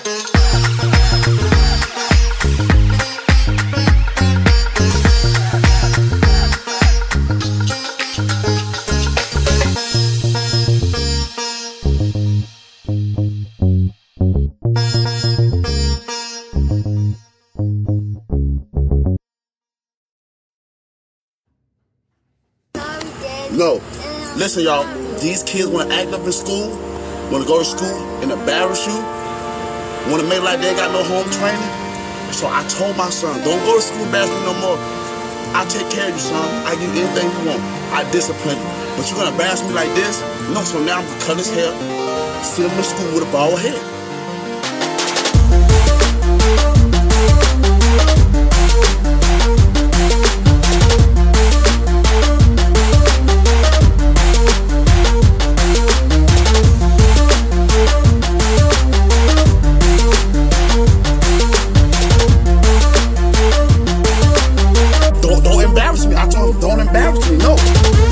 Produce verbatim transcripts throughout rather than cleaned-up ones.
No. Listen, y'all. These kids want to act up in school, want to go to school and embarrass you, want to make like they ain't got no home training. So I told my son, don't go to school and embarrass me no more. I take care of you, son. I give you anything you want. I discipline you. But you're going to embarrass me like this? No, so now I'm going to cut his hair, send him to school with a bald head. Don't embarrass me, no.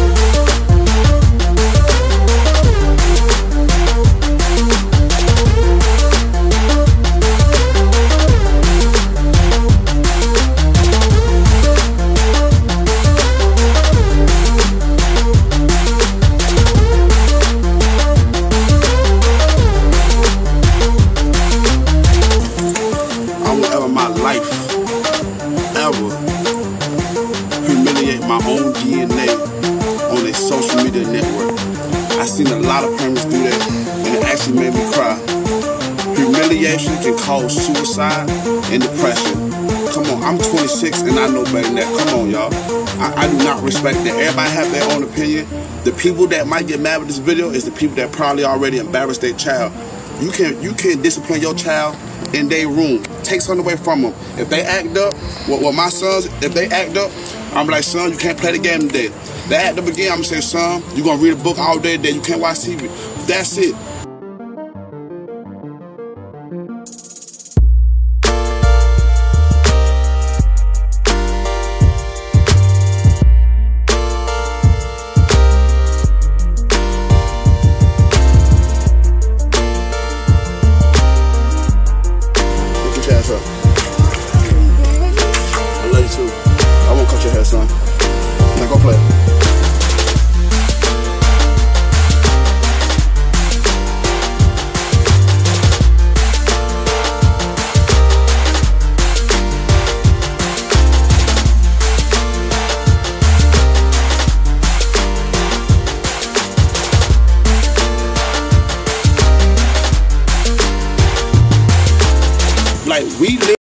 I will ever in my life, ever, humiliate my own D N A on a social media network. I seen a lot of parents do that, and it actually made me cry. Humiliation can cause suicide and depression. Come on, I'm twenty-six and I know better than that. Come on, y'all. I, I do not respect that. Everybody have their own opinion. The people that might get mad with this video is the people that probably already embarrassed their child. You can you can discipline your child in their room. Take something away from them. If they act up, well, well my sons, if they act up, I'm like, son, you can't play the game today. They act up again, I'm gonna say, son, you're gonna read a book all day today. You can't watch T V. That's it. I love you too. I won't cut your hair, son. Now go play. Like we live